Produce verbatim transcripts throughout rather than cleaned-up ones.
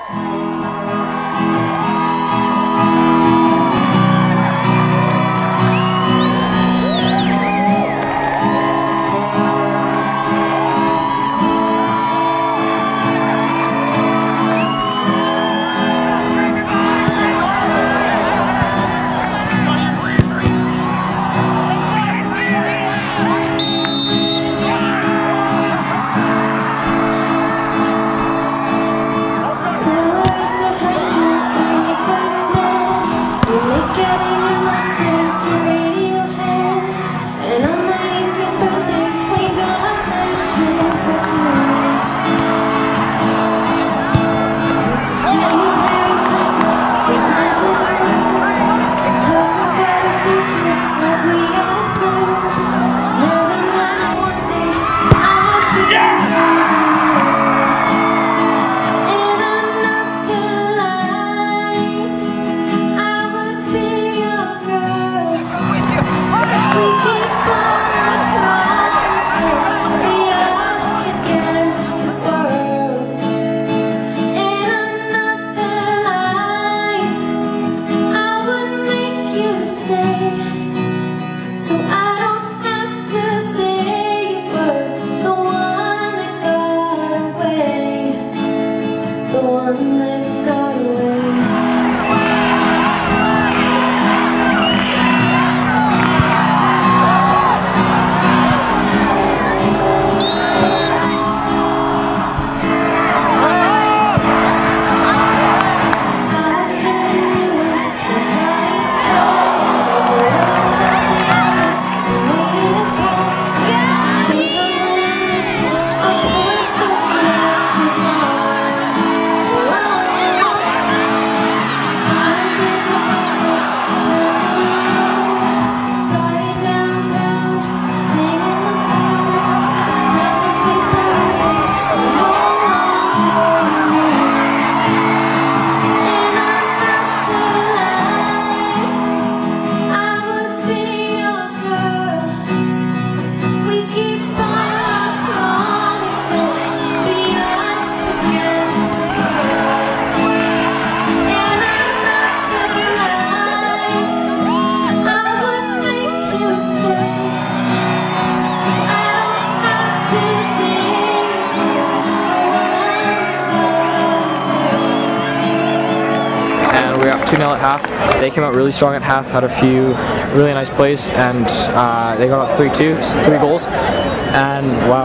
We were up two nil at half. They came out really strong at half, had a few really nice plays, and uh, they got up three two, three goals, and wow.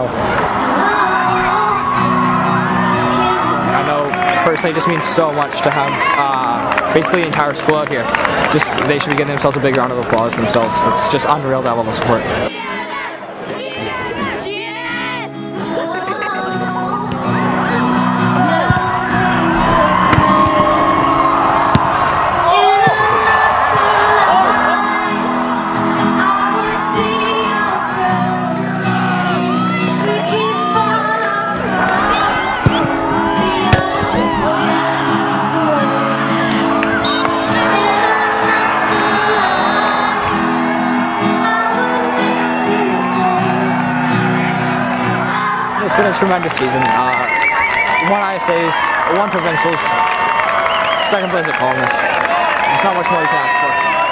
I know personally it just means so much to have uh, basically the entire school out here. Just they should be giving themselves a big round of applause themselves. It's just unreal to have all the support. It's been a tremendous season. Uh, one I S As, one provincials, second place at Colonist. There's not much more you can ask for.